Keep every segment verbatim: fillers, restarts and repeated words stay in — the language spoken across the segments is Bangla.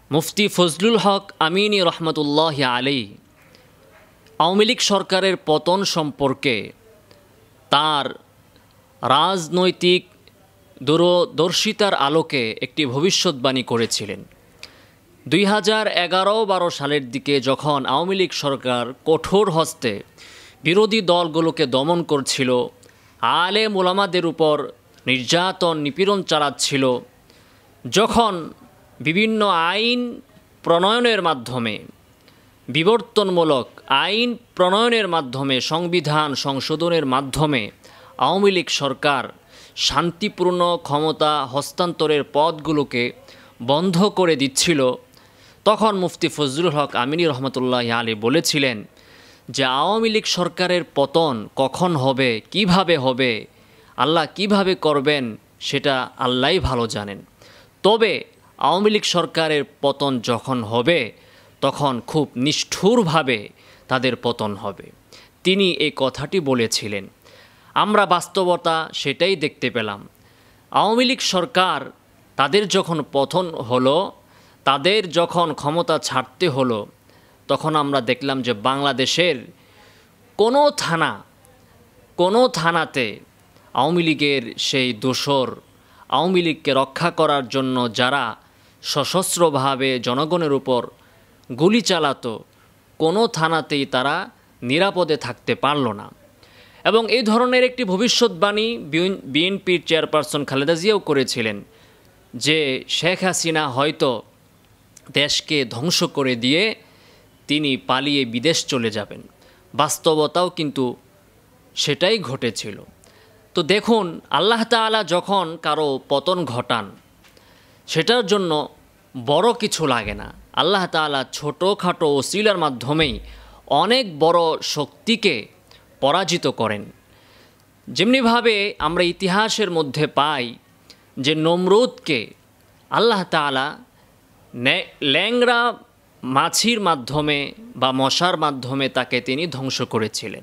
মুফতি ফজলুল হক আমিনী রহমতুল্লাহ আলাইহি আওয়ামী লীগ সরকারের পতন সম্পর্কে তার রাজনৈতিক দূরদর্শিতার আলোকে একটি ভবিষ্যৎবাণী করেছিলেন। দুই হাজার এগারো বারো সালের দিকে যখন আওয়ামী লীগ সরকার কঠোর হস্তে বিরোধী দলগুলোকে দমন করছিল, আলেম ওলামাদের উপর নির্যাতন নিপীড়ন চালাচ্ছিল, যখন বিভিন্ন আইন প্রণয়নের মাধ্যমে বিবর্তনমূলক আইন প্রণয়নের মাধ্যমে সংবিধান সংশোধনের মাধ্যমে আওয়ামী লীগ সরকার শান্তিপূর্ণ ক্ষমতা হস্তান্তরের পথগুলোকে বন্ধ করে দিচ্ছিল, তখন মুফতি ফজলুল হক আমিনী রহমতুল্লাহ আলাইহি বলেছিলেন যে আওয়ামী লীগ সরকারের পতন কখন হবে, কিভাবে হবে, আল্লাহ কিভাবে করবেন সেটা আল্লাহই ভালো জানেন। তবে আওয়ামী লীগ সরকারের পতন যখন হবে তখন খুব নিষ্ঠুরভাবে তাদের পতন হবে। তিনি এই কথাটি বলেছিলেন। আমরা বাস্তবতা সেটাই দেখতে পেলাম। আওয়ামী লীগ সরকার তাদের যখন পতন হলো, তাদের যখন ক্ষমতা ছাড়তে হলো, তখন আমরা দেখলাম যে বাংলাদেশের কোনো থানা কোনো থানাতে আওয়ামী লীগের সেই দোসর, আওয়ামী লীগকে রক্ষা করার জন্য যারা সশস্ত্রভাবে জনগণের উপর গুলি চালাতো, কোনো থানাতেই তারা নিরাপদে থাকতে পারল না। এবং এই ধরনের একটি ভবিষ্যৎবাণী বিএনপির চেয়ারপারসন খালেদা জিয়াও করেছিলেন যে শেখ হাসিনা হয়তো দেশকে ধ্বংস করে দিয়ে তিনি পালিয়ে বিদেশ চলে যাবেন। বাস্তবতাও কিন্তু সেটাই ঘটেছিল। তো দেখুন, আল্লাহ তাআলা যখন কারো পতন ঘটান সেটার জন্য বড় কিছু লাগে না। আল্লাহ তাআলা ছোটোখাটো ওসিলার মাধ্যমেই অনেক বড় শক্তিকে পরাজিত করেন। যেমনিভাবে আমরা ইতিহাসের মধ্যে পাই যে নমরুদকে আল্লাহ তাআলা ল্যাংড়া মাছির মাধ্যমে বা মশার মাধ্যমে তাকে তিনি ধ্বংস করেছিলেন।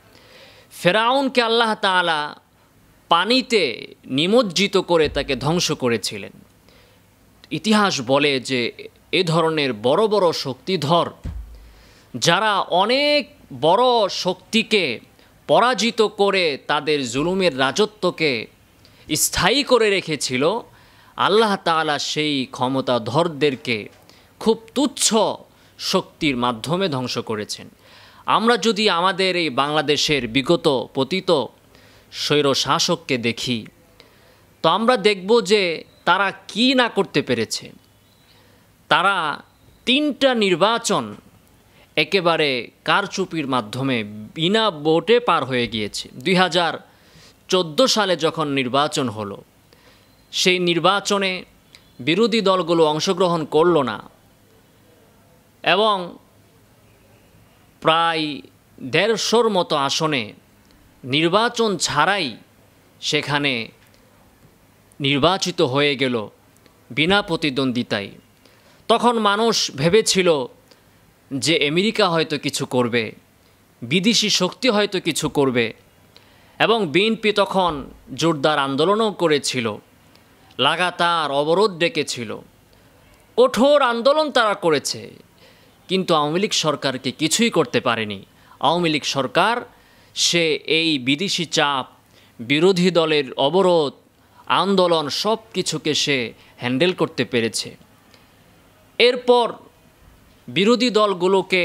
ফেরাউনকে আল্লাহ তাআলা পানিতে নিমজ্জিত করে তাকে ধ্বংস করেছিলেন। ইতিহাস বলে যে এ ধরনের বড় বড় শক্তিধর যারা অনেক বড় শক্তিকে পরাজিত করে তাদের জুলুমের রাজত্বকে স্থায়ী করে রেখেছিল, আল্লাহ তাআলা সেই ক্ষমতাধরদেরকে খুব তুচ্ছ শক্তির মাধ্যমে ধ্বংস করেছেন। আমরা যদি আমাদের এই বাংলাদেশের বিগত পতিত স্বৈর শাসককে দেখি, তো আমরা দেখব যে তারা কি না করতে পেরেছে। তারা তিনটা নির্বাচন একেবারে কারচুপির মাধ্যমে বিনা ভোটে পার হয়ে গিয়েছে। দুই হাজার চোদ্দো সালে যখন নির্বাচন হলো, সেই নির্বাচনে বিরোধী দলগুলো অংশগ্রহণ করল না এবং প্রায় দেড়শোর মতো আসনে নির্বাচন ছাড়াই সেখানে নির্বাচিত হয়ে গেল বিনা প্রতিদ্বন্দ্বিতায়। তখন মানুষ ভেবেছিল যে আমেরিকা হয়তো কিছু করবে, বিদেশি শক্তি হয়তো কিছু করবে, এবং বিএনপি তখন জোরদার আন্দোলনও করেছিল, লাগাতার অবরোধ ডেকেছিল, কঠোর আন্দোলন তারা করেছে, কিন্তু আওয়ামী লীগ সরকারকে কিছুই করতে পারেনি। আওয়ামী লীগ সরকার সে এই বিদেশি চাপ, বিরোধী দলের অবরোধ, আন্দোলন সব কিছুকে সে হ্যান্ডেল করতে পেরেছে। এরপর বিরোধী দলগুলোকে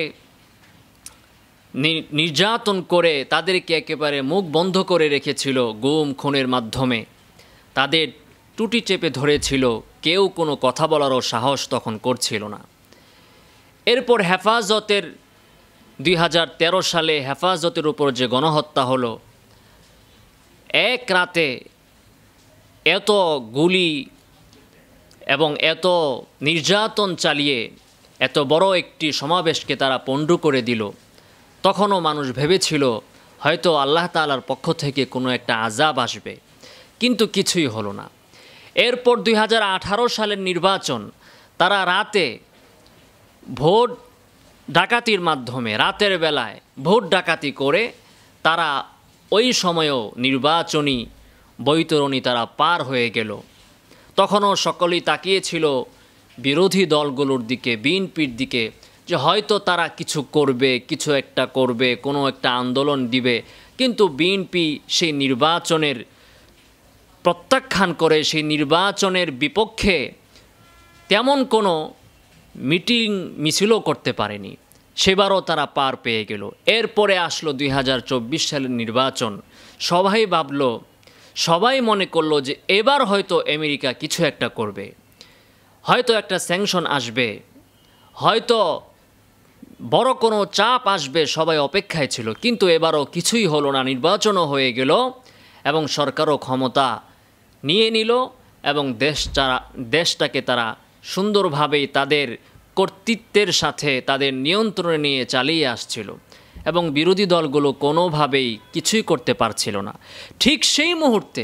নির্যাতন করে তাদেরকে একেবারে মুখ বন্ধ করে রেখেছিল গুম খুনের মাধ্যমে, তাদের টুটি চেপে ধরেছিল, কেউ কোনো কথা বলারও সাহস তখন করছিল না। এরপর হেফাজতের দুই হাজার তেরো সালে হেফাজতের উপর যে গণহত্যা হলো, এক রাতে এত গুলি এবং এত নির্যাতন চালিয়ে এত বড় একটি সমাবেশকে তারা পণ্ড করে দিল, তখনও মানুষ ভেবেছিল হয়তো আল্লাহ তাআলার পক্ষ থেকে কোনো একটা আযাব আসবে, কিন্তু কিছুই হলো না। এরপর দুই হাজার আঠারো সালের নির্বাচন তারা রাতে ভোট ডাকাতির মাধ্যমে, রাতের বেলায় ভোট ডাকাতি করে তারা ওই সময়েও নির্বাচনী বৈতরণী তারা পার হয়ে গেল। তখনও সকলেই তাকিয়েছিল বিরোধী দলগুলোর দিকে, বিএনপির দিকে, যে হয়তো তারা কিছু করবে, কিছু একটা করবে, কোনো একটা আন্দোলন দিবে, কিন্তু বিএনপি সেই নির্বাচনের প্রত্যাখ্যান করে সেই নির্বাচনের বিপক্ষে তেমন কোনো মিটিং মিছিলও করতে পারেনি। সেবারও তারা পার পেয়ে গেল। এরপরে আসলো দুই হাজার চব্বিশ সালের নির্বাচন। সবাই ভাবল, সবাই মনে করলো যে এবার হয়তো আমেরিকা কিছু একটা করবে, হয়তো একটা স্যাংশন আসবে, হয়তো বড় কোনো চাপ আসবে, সবাই অপেক্ষায় ছিল। কিন্তু এবারও কিছুই হলো না, নির্বাচনও হয়ে গেল এবং সরকারও ক্ষমতা নিয়ে নিল এবং দেশ যারা দেশটাকে তারা সুন্দরভাবেই তাদের কর্তৃত্বের সাথে তাদের নিয়ন্ত্রণে নিয়ে চালিয়ে আসছিল এবং বিরোধী দলগুলো কোনোভাবেই কিছুই করতে পারছিল না। ঠিক সেই মুহূর্তে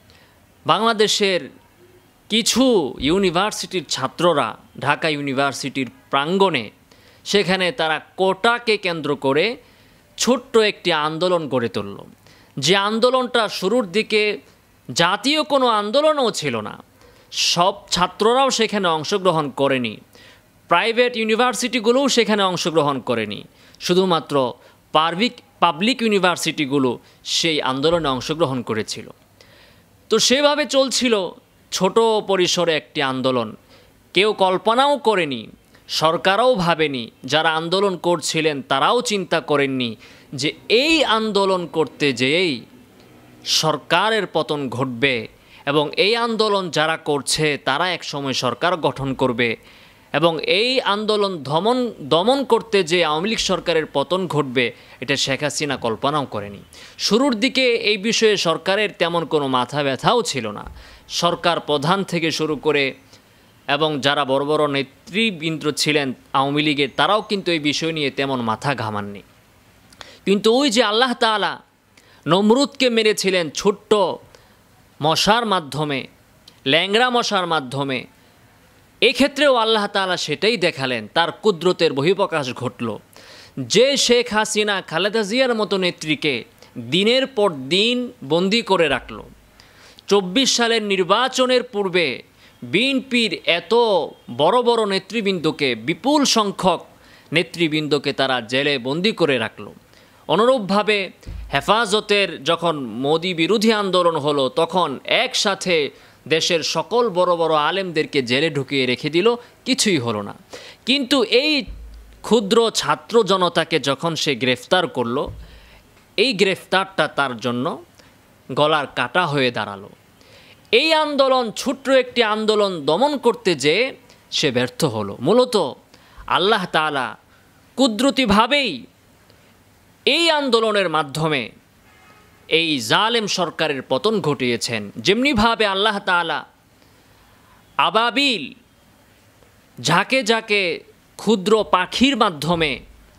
বাংলাদেশের কিছু ইউনিভার্সিটির ছাত্ররা ঢাকা ইউনিভার্সিটির প্রাঙ্গণে সেখানে তারা কোটাকে কেন্দ্র করে ছোট্ট একটি আন্দোলন গড়ে তুলল। যে আন্দোলনটা শুরুর দিকে জাতীয় কোনো আন্দোলনও ছিল না, সব ছাত্ররাও সেখানে অংশগ্রহণ করেনি, প্রাইভেট ইউনিভার্সিটিগুলোও সেখানে অংশগ্রহণ করেনি, শুধুমাত্র পাবলিক পাবলিক ইউনিভার্সিটিগুলো সেই আন্দোলনে অংশগ্রহণ করেছিল। তো সেভাবে চলছিল ছোট পরিসরে একটি আন্দোলন। কেউ কল্পনাও করেনি, সরকারও ভাবেনি, যারা আন্দোলন করছিলেন তারাও চিন্তা করেননি যে এই আন্দোলন করতে যেয়েই সরকারের পতন ঘটবে এবং এই আন্দোলন যারা করছে তারা একসময় সরকার গঠন করবে এবং এই আন্দোলন দমন দমন করতে যে আওয়ামী লীগ সরকারের পতন ঘটবে, এটা শেখ হাসিনা কল্পনাও করেনি। শুরুর দিকে এই বিষয়ে সরকারের তেমন কোনো মাথা ব্যথাও ছিল না। সরকার প্রধান থেকে শুরু করে এবং যারা বড় বড় নেতৃবৃন্দ ছিলেন আওয়ামী লীগের, তারাও কিন্তু এই বিষয় নিয়ে তেমন মাথা ঘামাননি। কিন্তু ওই যে আল্লাহ তাআলা নমরুদকে মেরেছিলেন ছোট্ট মশার মাধ্যমে, ল্যাংড়া মশার মাধ্যমে, এক্ষেত্রেও আল্লাহ তাআলা সেটাই দেখালেন, তার কুদরতের বহিঃপ্রকাশ ঘটল। যে শেখ হাসিনা খালেদা জিয়ার মতো নেত্রীকে দিনের পর দিন বন্দি করে রাখল, চব্বিশ সালের নির্বাচনের পূর্বে বিএনপির এত বড় বড় নেতৃবৃন্দকে, বিপুল সংখ্যক নেতৃবৃন্দকে তারা জেলে বন্দি করে রাখল। অনুরূপভাবে হেফাজতের যখন মোদি বিরোধী আন্দোলন হলো, তখন একসাথে দেশের সকল বড় বড় আলেমদেরকে জেলে ঢুকিয়ে রেখে দিল, কিছুই হলো না। কিন্তু এই ক্ষুদ্র ছাত্র জনতাকে যখন সে গ্রেফতার করলো, এই গ্রেফতারটা তার জন্য গলার কাটা হয়ে দাঁড়ালো। এই আন্দোলন, ছোট্ট একটি আন্দোলন দমন করতে যেয়ে সে ব্যর্থ হলো। মূলত আল্লাহ তাআলা কুদরতিভাবেই এই আন্দোলনের মাধ্যমে এই জালেম সরকারের পতন ঘটিয়েছেন। যেমনিভাবে আল্লাহ তাআলা আবাবিল, ঝাঁকে ঝাঁকে ক্ষুদ্র পাখির মাধ্যমে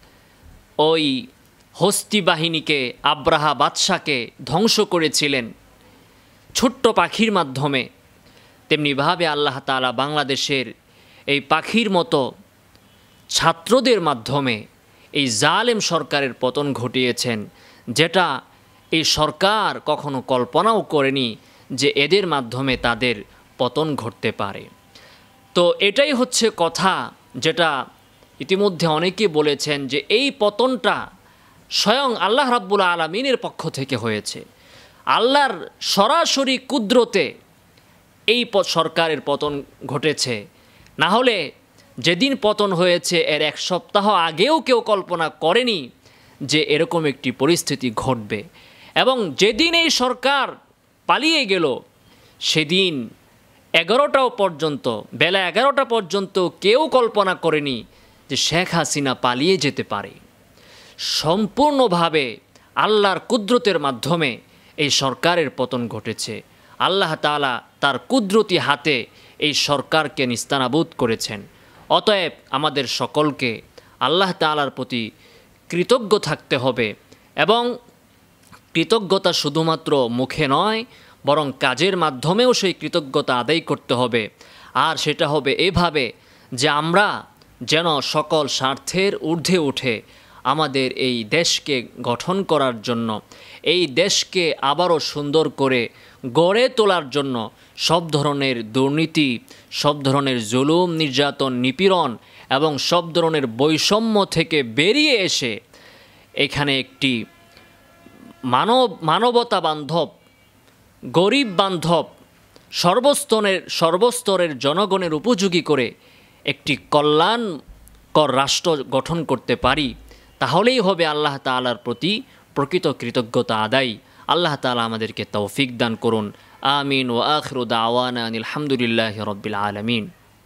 ওই হস্তি বাহিনীকে, আব্রাহা বাদশাকে ধ্বংস করেছিলেন ছোট্ট পাখির মাধ্যমে, তেমনিভাবে আল্লাহ তাআলা বাংলাদেশের এই পাখির মতো ছাত্রদের মাধ্যমে এই জালেম সরকারের পতন ঘটিয়েছেন, যেটা এই সরকার কখনো কল্পনাও করেনি যে এদের মাধ্যমে তাদের পতন ঘটতে পারে। তো এটাই হচ্ছে কথা, যেটা ইতিমধ্যে অনেকে বলেছেন যে এই পতনটা স্বয়ং আল্লাহ রাব্বুল আলামিনের পক্ষ থেকে হয়েছে। আল্লাহর সরাসরি কুদরতে এই সরকারের পতন ঘটেছে। না হলে যেদিন পতন হয়েছে এর এক সপ্তাহ আগেও কেউ কল্পনা করেনি যে এরকম একটি পরিস্থিতি ঘটবে। এবং যেদিন এই সরকার পালিয়ে গেল, সেদিন এগারোটাও পর্যন্ত বেলা এগারোটা পর্যন্ত কেউ কল্পনা করেনি যে শেখ হাসিনা পালিয়ে যেতে পারে। সম্পূর্ণভাবে আল্লাহর কুদরতের মাধ্যমে এই সরকারের পতন ঘটেছে। আল্লাহ তাআলা তার কুদরতি হাতে এই সরকারকে নিস্তানাবুদ করেছেন। অতএব আমাদের সকলকে আল্লাহ তাআলার প্রতি কৃতজ্ঞ থাকতে হবে এবং কৃতজ্ঞতা শুধুমাত্র মুখে নয়, বরং কাজের মাধ্যমেও সেই কৃতজ্ঞতা আদায় করতে হবে। আর সেটা হবে এভাবে যে আমরা যেন সকল স্বার্থের ঊর্ধ্বে উঠে আমাদের এই দেশকে গঠন করার জন্য, এই দেশকে আবারও সুন্দর করে গড়ে তোলার জন্য সব ধরনের দুর্নীতি, সব ধরনের জুলুম, নির্যাতন, নিপীড়ন এবং সব ধরনের বৈষম্য থেকে বেরিয়ে এসে এখানে একটি মানব মানবতা বান্ধব, গরিব বান্ধব, সর্বস্তরের সর্বস্তরের জনগণের উপযোগী করে একটি কল্যাণকর রাষ্ট্র গঠন করতে পারি, তাহলেই হবে আল্লাহ তাআলার প্রতি প্রকৃত কৃতজ্ঞতা আদায়। আল্লাহ তাআলা আমাদেরকে তৌফিক দান করুন। আমিন। ওয়া আখিরু দাওয়ানা আনিল হামদুলিল্লাহি রাব্বিল আলামিন।